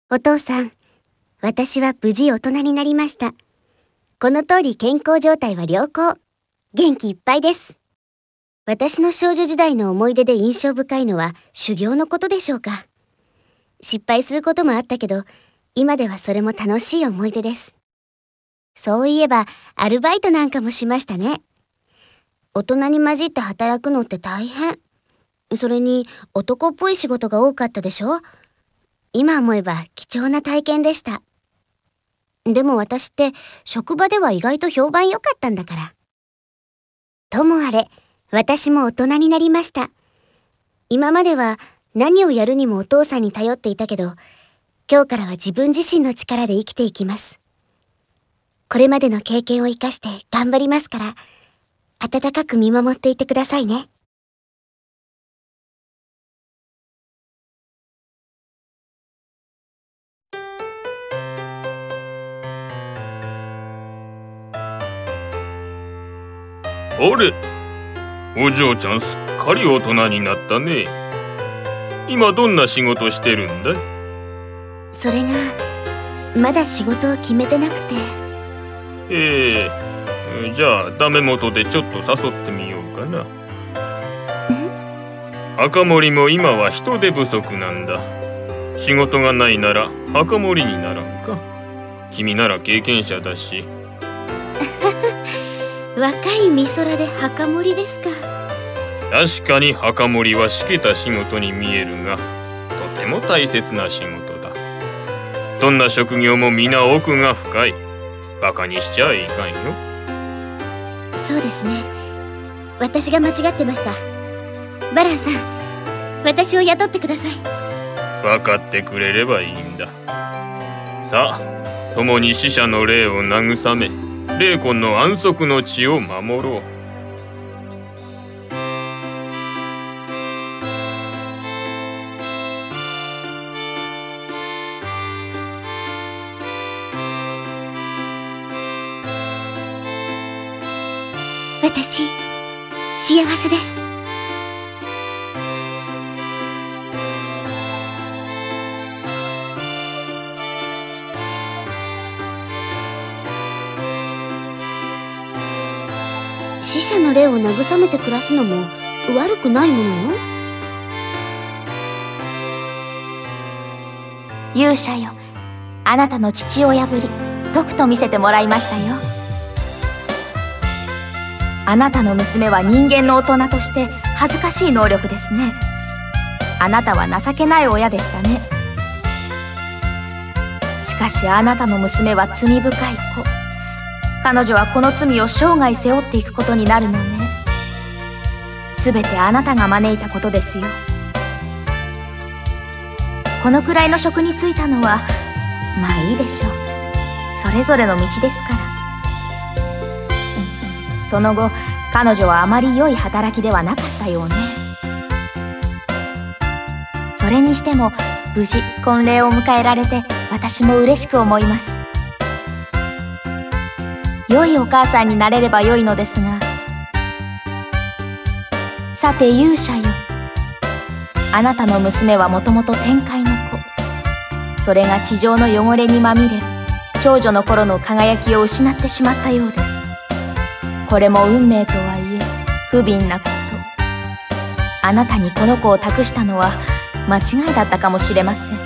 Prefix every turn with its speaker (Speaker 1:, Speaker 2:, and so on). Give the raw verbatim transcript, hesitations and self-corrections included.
Speaker 1: お父さん、私は無事大人になりました。この通り健康状態は良好。元気いっぱいです。私の少女時代の思い出で印象深いのは修行のことでしょうか。失敗することもあったけど、今ではそれも楽しい思い出です。そういえば、アルバイトなんかもしましたね。大人に混じって働くのって大変。それに男っぽい仕事が多かったでしょ。今思えば貴重な体験でした。でも私って職場では意外と評判良かったんだから。ともあれ、私も大人になりました。今までは何をやるにもお父さんに頼っていたけど、今日からは自分自身の力で生きていきます。これまでの経験を生かして頑張りますから、温かく見守っていてくださいね。
Speaker 2: あれ、お嬢ちゃんすっかり大人になったね。今どんな仕事してるんだい？
Speaker 1: それが、まだ仕事を決めてなくて。
Speaker 2: ええ、じゃあダメ元でちょっと誘ってみようかな。墓守も今は人手不足なんだ。仕事がないなら墓守にならんか。君なら経験者だし。
Speaker 1: 若い美空で墓守ですか。
Speaker 2: 確かに墓守はしけた仕事に見えるが、とても大切な仕事だ。どんな職業も皆奥が深い。バカにしちゃいかんよ。
Speaker 1: そうですね。私が間違ってました。バランさん、私を雇ってください。
Speaker 2: 分かってくれればいいんだ。さあ、共に死者の霊を慰め、霊魂の安息の地を守ろう。
Speaker 1: 私、幸せです。死者の霊を慰めて暮らすのも悪くないものよ。
Speaker 3: 勇者よ、あなたの父親ぶりとくと見せてもらいましたよ。あなたの娘は人間の大人として恥ずかしい能力ですね。あなたは情けない親でしたね。しかしあなたの娘は罪深い子。彼女はこの罪を生涯背負っていくことになるのね。すべてあなたが招いたことですよ。このくらいの職に就いたのはまあいいでしょう。それぞれの道ですから。その後、彼女はあまり良い働きではなかったようね。それにしても無事婚礼を迎えられて私も嬉しく思います。良いお母さんになれれば良いのですが。さて勇者よ、あなたの娘はもともと天界の子。それが地上の汚れにまみれ、少女の頃の輝きを失ってしまったようです。これも運命とはいえ不憫なこと。あなたにこの子を託したのは間違いだったかもしれません。